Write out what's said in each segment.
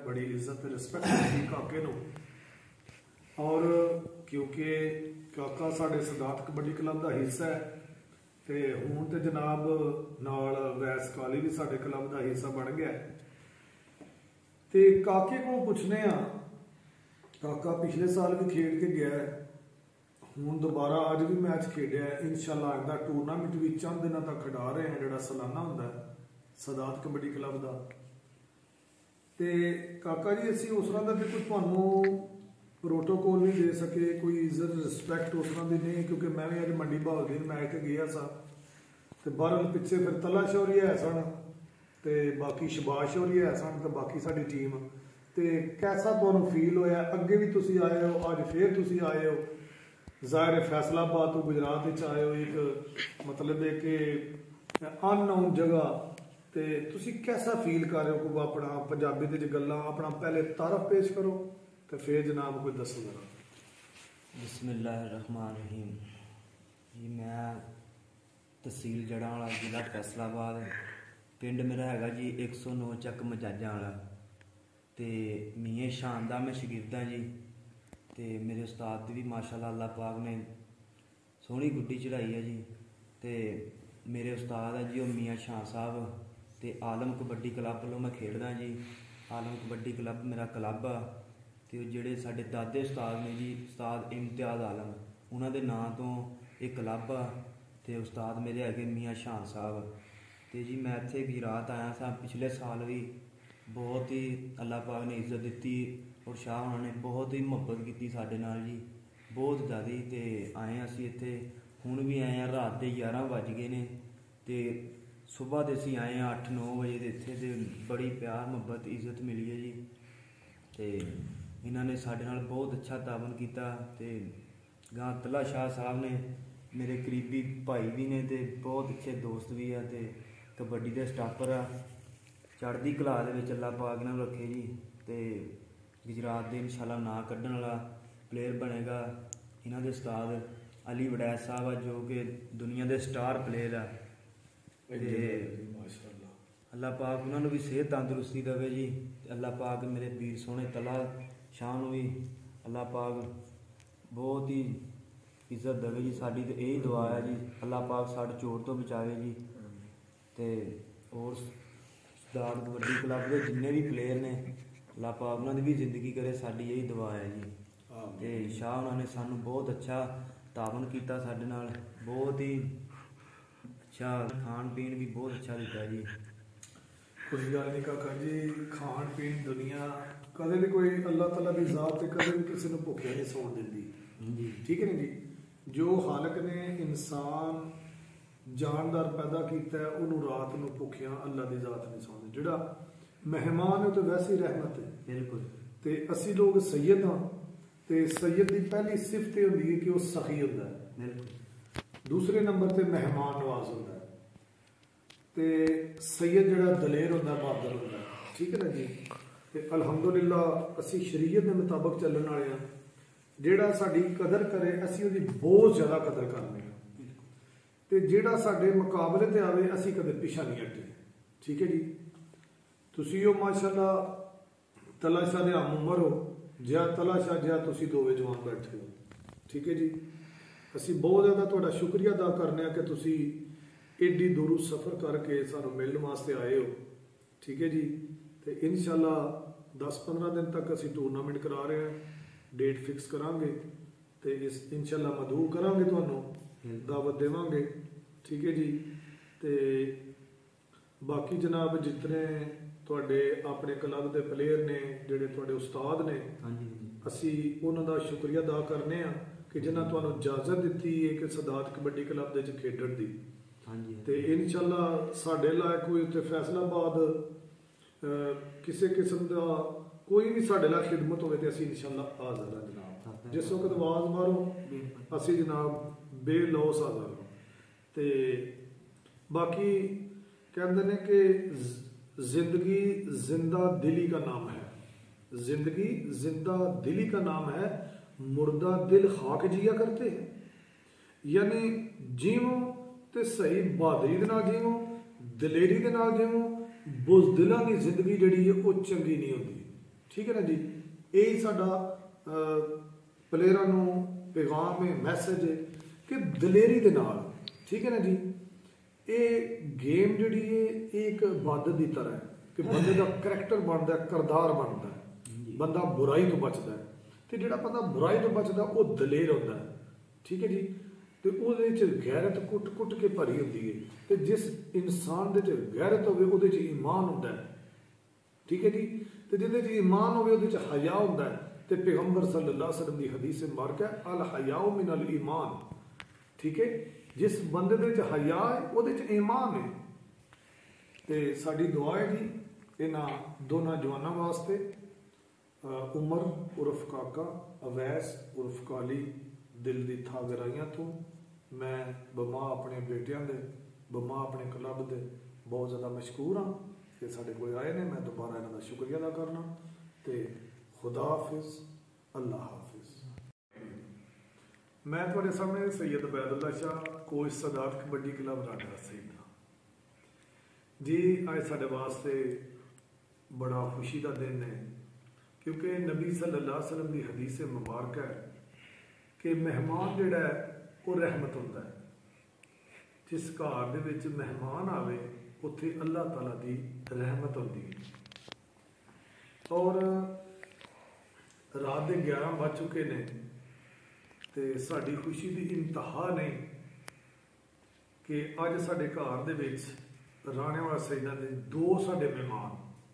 बड़ी इज्जत रिस्पैक्ट दी काके नूं। और क्योंकि काका साडे सदात कबड्डी क्लब का हिस्सा है ते हुण ते जनाब नाल वैस काली भी साडे क्लब का हिस्सा बन गया। ते काके को पुछने आ, काका पिछले साल भी खेड के गया है, हुण दोबारा अज भी मैच खेडिया है। इंशाअल्लाह अगला टूरनामेंट भी चंद दिनों तक खिडा रहे हैं जिहड़ा सालाना हुंदा है सदात कबड्डी क्लब का। ते काका जी असीं उस तरह का तो कोई तुहानूं प्रोटोकॉल नहीं दे सके, कोई इज्जत रिस्पैक्ट उस तरह की नहीं, क्योंकि मैं भी अज मंडी बहाउद्दीन मैच से गया सा ते बहरहाल पिछे फिर तला शौरी है सन ते बाकी शबाश शौरी है सन ते बाकी साडी टीम। ते कैसा तुहानूं फील होया? अगे भी तुसीं आए हो, अज फिर तुसीं आए हो, ज़ाहिर है फैसलाबाद तो गुजरात आए हो, एक मतलब है कि अननोन जगह, ते तुसीं कैसा फील कर रहे हो? कोई अपना पंजाबी दे गल्लां अपना पहले तारफ पेश करो तो फिर जनाब कोई दसो जरा। बिस्मिल्लाहिर्रहमानिर्रहीम जी, मैं तहसील जड़ावाला जिला फैसलाबाद, पिंड मेरा हैगा जी 109 चक मजाजा वाला, तो मियाँ शान दा मैं शगिर्द हाँ जी। तो मेरे उस्ताद दी भी माशाअल्लाह अल्लाह पाक ने सोहनी गुड्डी चढ़ाई है जी। तो मेरे उस्ताद है जी वो मियाँ शाह साहब, तो आलम कबड्डी क्लब वालों मैं खेडदा जी। आलम कबड्डी क्लब मेरा क्लब आ, तो जोड़े साडे दादे उस्ताद ने जी, उस्ताद इम्तियाज़ आलम, उन्होंने नाँ तो एक क्लब आ, तो उस्ताद मेरे है मियाँ शाह साहब। तो जी मैं इत्थे गुजरात आया था पिछले साल भी, बहुत ही अल्लाह पाक ने इज्जत दी और शाह उन्होंने बहुत ही मुहब्बत की साडे नाल जी, बहुत ज़्यादा। तो आए असीं इत्थे, हुण भी आए हैं, रात के 11 बज गए ने, तो सुबह तो असीं आए हैं 8-9 बजे के इत्थे, तो बड़ी प्यार मुहब्बत इज्जत मिली है जी। तो इन्होंने साडे नाल बहुत अच्छा तावन किया। तो गां तला शाह साहब ने मेरे करीबी भाई भी ने, तो बहुत अच्छे दोस्त भी है, तो कबड्डी के स्टापर आ, चढ़ती कला दे विच अल्लाह पाक ने रखे जी। तो गुजरात के इंशाअल्लाह नाँ कड्ढण वाला प्लेयर बनेगा। इन्हों के उस्ताद अली वड़ैच साहब है जो कि दुनिया के स्टार प्लेयर है, अल्लाह पाक उन्होंने भी सेहत तंदुरुस्ती देवे जी। अल्लाह पाक मेरे वीर सोहने तला शाह भी अल्लाह पाक बहुत ही इज्जत देवे जी। साडी तो यही दुआ है जी, अल्लाह पाक साढ़े चोट तो बचावे जी। तो और सदात कबड्डी क्लब के जिन्ने भी प्लेयर ने अल्लाह पाक उन्होंने भी जिंदगी करे, साडी यही दुआ है जी। तो शाह उन्होंने सानू बहुत अच्छा तावन किया साडे नाल, बहुत ही अच्छा खान पीन भी बहुत अच्छा दिता जी। कोई गल नहीं काका जी, खान पीन दुनिया कदे भी कोई अल्लाह तला की जात कदे भी किसी को भुखिया नहीं सौन देती, ठीक है ना जी। जो हालक ने इंसान जानदार पैदा किया है उन्होंने रात को भुखिया अल्लाह की जात नहीं सौंदी। जिहड़ा मेहमान है तो वैसे ही रहमत है, बिल्कुल। तो असी लोग सैयद हाँ, तो सैयद की पहली सिफत यह होंगी है कि वह सखी होंदा है, बिल्कुल। दूसरे नंबर पर मेहमान नवाज होंदा है, तो सैयद जिहड़ा दलेर होंदा है, बहादुर होंदा है, ठीक है ना जी। तो अलहमदुलिल्लाह असी शरीयत के मुताबिक चलने वाले हैं, जिहड़ा साडी कदर करे असी उहदी बहुत ज़्यादा कदर करने, तो जिहड़ा साडे मुकाबले ते आवे असी कदे पिछा नहीं हटे, ठीक है जी। तुसी हो माशाअल्लाह तलाशाह दे हम उमर हो, जिया तलाशाह जिया तुसी दोवे जवान बैठे हो, ठीक है जी। असी बहुत ज़्यादा तुहाडा शुक्रिया अदा करने कि तुसी एडी दूरों सफ़र करके सानू मिलने वास्ते आए हो, ठीक है जी। तो इंशाअल्लाह 10-15 दिन तक असी टूरनामेंट करा रहे हैं, डेट फिक्स करांगे, तो इस इंशाअल्लाह मदऊ करांगे, तुहानू दावत देवांगे, ठीक है जी। तो बाकी जनाब जितने तुहाडे अपने क्लब के प्लेयर ने, जिहड़े तुहाडे उस्ताद ने, असी उन्हां दा शुक्रिया अदा करने आ कि जिन्हां तुहानू इजाजत दी है कि सदात कबड्डी क्लब दे विच खेडण दी। तो इंशाअल्लाह साडे लायक कोई उत्थे फैसलाबाद किसी किस्म का कोई भी साडे लायक खिदमत होवे तो असी इंशाअल्लाह हाज़र हां जनाब। जिस वक्त आवाज़ मारो असी जनाब बेलौस हाज़र हां। तो बाकी कहते हैं कि जिंदगी जिंदा दिली का नाम है, जिंदगी जिंदा दिली का नाम है, मुर्दा दिल खाक जिया करते हैं। यानी जीवो तो सही बहादरी दे नाल जीवो, दिलेरी दे नाल जीवो, बुज़दिलां दी जिंदगी जिहड़ी है वो चंगी नहीं होती। ठीक है ना जी। यही साडा प्लेयरां नूं पैगाम है, मैसेज है कि दलेरी दे नाल, ठीक है ना जी, ये गेम जिहड़ी है ये एक इबादत की तरह है कि बंदे का करैक्टर बनता है, किरदार बनता है, बंदा बुराई तो बचता है, तो जिहड़ा बंदा बुराई तो बचता वो दलेर होता है, ठीक है जी। तो ਉਹਦੇ 'ਚ गैरत कुट के भरी होती है, तो जिस इंसान दे 'ਚ गैरत होवे ਉਹਦੇ 'ਚ ईमान ਹੁੰਦਾ है, ठीक है जी। तो ਜਿਹਦੇ 'ਚ ईमान होवे ਉਹਦੇ 'ਚ हया ਹੁੰਦਾ है, तो पैगंबर सल्लल्लाहु अलैहि वसल्लम की हदीस मुबारक है अल हयाउ मिनल ईमान, ठीक है। जिस बंदे दे 'ਚ हया है ਉਹਦੇ 'ਚ ईमान है। तो साडी दुआ है जी इन्हां दोनों जवानों वास्ते, उमर उर्फ काका, अवैस उर्फ काली, दिल की था गहराइयां तो मैं बमा अपने बेटियां दे, बमा अपने क्लब दे बहुत ज़्यादा मशहूर हाँ कि साढ़े कोल आए ने। मैं दोबारा इन्हां दा शुक्रिया अदा करना। तो खुदा हाफिज, अल्लाह हाफिज। मैं तुहाडे सामने सैयद बैदुल्ला शाह, कोच सदात कबड्डी क्लब राणा सईदा जी। अज साडे वास्ते बड़ा खुशी का दिन है क्योंकि नबी सल्लल्लाहु अलैहि वसल्लम की हदीस मुबारक है कि मेहमान जिहड़ा है वो रहमत होता है। जिस घर दे विच मेहमान आवे उत्थे अल्लाह ताला की रहमत होती है। और रात के 11 बज चुके ने तो साड़ी खुशी की इंतहा नहीं कि अज साडे घर दे विच राणे वाला सईदा दे दो साडे मेहमान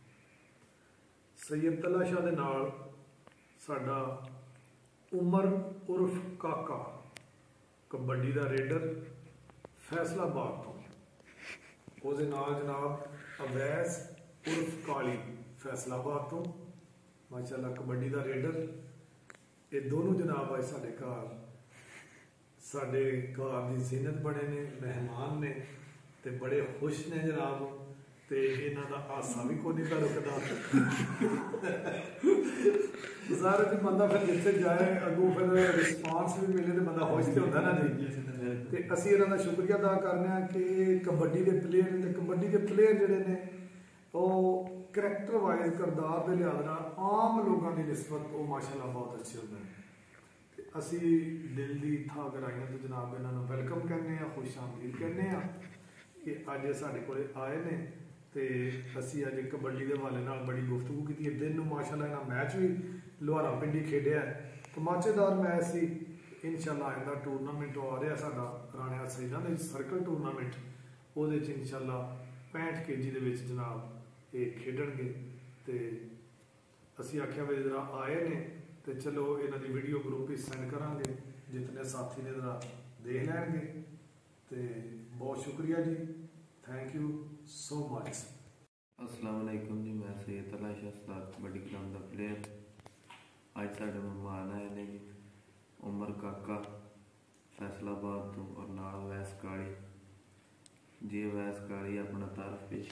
सैयद तला शाह दे नाल साडा उमर उर्फ काका कबड्डी का रेडर फैसलाबाद तो, उसदे नाल जनाब अवैस उर्फ काली फैसलाबाद तो, माशाल्लाह कबड्डी का रेडर। ये दोनों जनाब अज साडे घर की जीनत बने ने, मेहमान ने, ते बड़े खुश ने जनाब। तो इन्हों का हासा भी कोई नहीं रुकता। सारे जी बंदा फिर जिथे जाए अगों फिर रिस्पांस भी मिले तो बंदा खुश तो होता ना जी। तो असी इन्हों का शुक्रिया अदा करने कि कबड्डी के प्लेयर ने, कबड्डी के प्लेयर जोड़े ने वो करैक्टर वाइज किरदार के लिहाज नाल आम लोगों की निस्बत वो माशाल्लाह बहुत अच्छे होंगे हैं। असी दिल की था गहराइयां तो जनाब इन्हों वैलकम कहने, खुश आमदीद कहने कि अज साढ़े को आए ने। तो असी अज कबड्डी के हवाले नाल बड़ी गुफ्तगू की। दिन माशाल्लाह इन्हां मैच भी लोहारा पिंडी खेडिया, तमाचेदार मैच सी। इंशाल्लाह आइंदा टूरनामेंट आ रहा साडा राणे सईदा दे सर्कल टूरनामेंट, ਉਹਦੇ 'ਚ इंशाल्लाह 65 kg ਦੇ ਵਿੱਚ जनाब ये खेडणगे। तो असी आख्या भी जरा आए ने तो चलो इन्हां दी वीडियो ग्रुप ही सेंड करांगे, जितने साथी ने जरा देख लैणगे। तो बहुत शुक्रिया जी, थैंक यू सो मच। अस्सलाम वालेकुम जी, मैं सैयद तला शाह सदात कबड्डी क्लब का प्लेयर। अज साढ़े मेहमान आए ने जी उमर काका फैसलाबाद तो और नाल अवैस काली जी। अवैस काली अपना तारफ पेश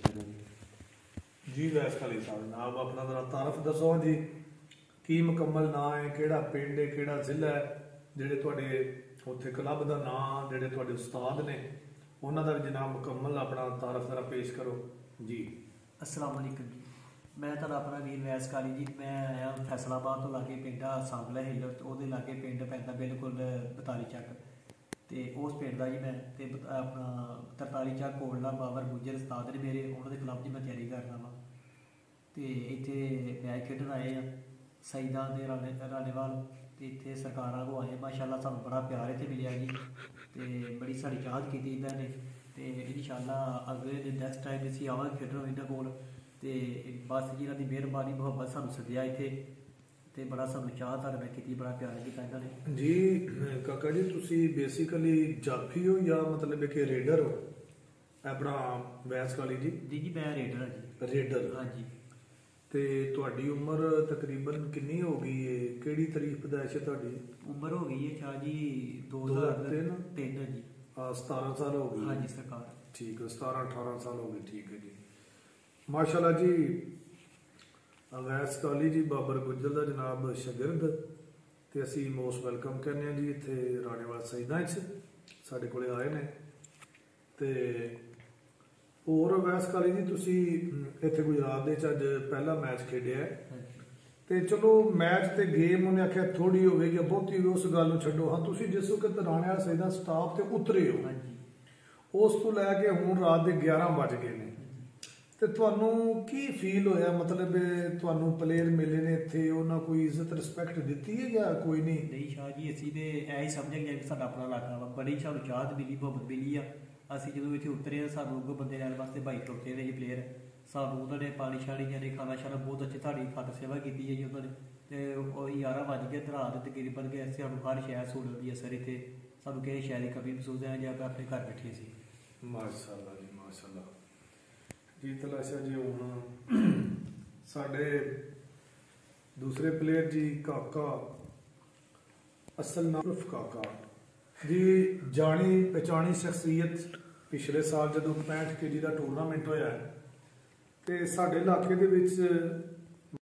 करें जी। अवैस काली साहब जनाब अपना जरा तारफ दसो जी, की मुकम्मल ना है, केड़ा पिंड है, केड़ा जिला है, जिहड़े तुहाडे उत्थे क्लब का नाम, जिहड़े तुहाडे उस्ताद ने उन्हां दा भी जनाब मुकम्मल अपना तारफ जरा पेश करो जी। अस्सलाम वालेकुम जी, मैं तुहाडा अपना वीर अवैस काली जी। मैं आया फैसलाबाद तो लागे पिंड सांगला हिल, ਉਹਦੇ लागे पिंड पैंदा बिल्कुल 42 ਚੱਕ, तो उस पिंड का जी मैं तो अपना 43 ਚੱਕ कोटला बाबर गुजर उस्ताद ने मेरे, उन्होंने क्लब की मैं तैयारी करना वा। तो इत्थे मैच खेडन आए हैं सईदा के राणेवाल, तो इत्थे सरकारां को आए माशाल्लाह, सानूं बड़ा प्यार इत्थे मिलिया जी। तो बड़ी सारी चाहत की इन्हों ने। तो इंशाल्लाह अगले दिन नैक्सट टाइम असीं आवांगे खेडण इन्हां कोल। तो बस जी इन्हां दी मेहरबानी मुहब्बत सानूं सद्दिया इत्थे, तो बड़ा सानूं चाह तार मैं की, बड़ा प्यार किया इन्होंने जी। काका जी तुसी बेसिकली जाफी हो या मतलब कि रेडर हो अपना अवैस काली जी? जी जी मैं रेडर हाँ जी। रेडर हाँ जी। तो तुहाडी उम्र तकरीबन कितनी हो गई है, किहड़ी तारीख पैदाइश है तुहाडी? उम्र हो गई है शाह जी 2003 जी। 17 साल हो गई? हाँ जी सरकार। ठीक है, 17-18 साल हो गए, ठीक है जी माशाल्लाह जी। अवैस काली जी बाबर गुजर का जनाब शागिर्द, तो असी मोस्ट वैलकम कहने जी इत्थे राणेवाल सईदा साढ़े कोले आए ने। तो होर अवैस काली जी तुसी इत्थे गुजरात दे अज पहला मैच खेडिया है, ਤੇ ਚਲੋ ਮੈਚ ਤੇ ਗੇਮ ਉਹਨੇ ਆਖਿਆ ਥੋੜੀ ਹੋਵੇਗੀ ਬਹੁਤੀ ਹੋਵੇ, ਉਸ ਗੱਲ ਨੂੰ ਛੱਡੋ। ਹਾਂ ਤੁਸੀਂ ਜਿਸ ਵਕਤ ਰਾਣਾ ਸਹੀ ਦਾ ਸਟਾਫ ਤੇ ਉਤਰੇ ਹੋ, ਹਾਂਜੀ ਉਸ ਤੋਂ ਲੈ ਕੇ ਹੁਣ ਰਾਤ ਦੇ 11 ਵੱਜ ਗਏ ਨੇ, ਤੇ ਤੁਹਾਨੂੰ ਕੀ ਫੀਲ ਹੋਇਆ? ਮਤਲਬ ਤੁਹਾਨੂੰ ਪਲੇਅਰ ਮਿਲੇ ਨੇ ਇੱਥੇ, ਉਹਨਾਂ ਕੋਈ ਇੱਜ਼ਤ ਰਿਸਪੈਕਟ ਦਿੱਤੀ ਹੈ ਜਾਂ ਕੋਈ ਨਹੀਂ? ਨਹੀਂ ਸ਼ਾਹ ਜੀ, ਅਸੀਂ ਤੇ ਐ ਹੀ ਸਮਝਾਂਗੇ ਕਿ ਸਾਡਾ ਆਪਣਾ ਇਲਾਕਾ ਵਾ, ਬੜੀ ਸਾਨੂੰ ਚਾਹਤ ਮਿਲੀ, ਮੁਹੱਬਤ ਮਿਲੀ ਆ। ਅਸੀਂ ਜਦੋਂ ਇੱਥੇ ਉਤਰੇ ਆ, ਸਾਨੂੰ ਅੱਗੋਂ ਬੰਦੇ ਲੈਣ ਵਾਸਤੇ ਬਾਈ ਖਲੋਤੇ ਨੇ ਜੀ ਪਲੇਅਰ, ਸਾਨੂੰ ਉਹਨਾਂ ਨੇ ਪਾਣੀ ਛਾਣੀ ਜਾਨੇ ਖਾਣਾ ਛਾਣਾ ਬਹੁਤ ਅੱਛੀ ਤੁਹਾਡੀ ਖਾਤਰ ਸੇਵਾ ਕੀਤੀ ਹੈ ਜੀ ਉਹਨਾਂ ਨੇ। ਤੇ ਉਹ 11 ਵੱਜ ਗਏ ਰਾਤ ਦੇ ਤਕਰੀਬਨ ਗਏ, ਸਾਨੂੰ ਹਰ ਸ਼ਹਿਰ ਸਹੂਲਤ ਦੀ ਅਸਰ ਇੱਥੇ, ਸਾਨੂੰ ਕਿਸੇ ਸ਼ਹਿਰ ਦੀ ਕਮੀ ਮਹਿਸੂਸ ਹੈ ਜਾਂ ਆਪਣੇ ਘਰ ਬੈਠੇ ਸੀ। ਮਾਸ਼ਾਅੱਲਾ ਜੀ ਮਾਸ਼ਾਅੱਲਾ ਜੀ। ਤਲਾਸ਼ਾ ਜੀ ਹੁਣ ਸਾਡੇ ਦੂਸਰੇ ਪਲੇਅਰ ਜੀ ਕਾਕਾ, ਅਸਲ ਨਾਮ ਉਰਫ ਕਾਕਾ ਜੀ, ਜਾਣੀ ਪਛਾਣੀ ਸ਼ਖਸੀਅਤ। ਪਿਛਲੇ ਸਾਲ ਜਦੋਂ 65 kg ਦਾ ਟੂਰਨਾਮੈਂਟ ਹੋਇਆ ਤੇ ਸਾਡੇ ਇਲਾਕੇ ਦੇ ਵਿੱਚ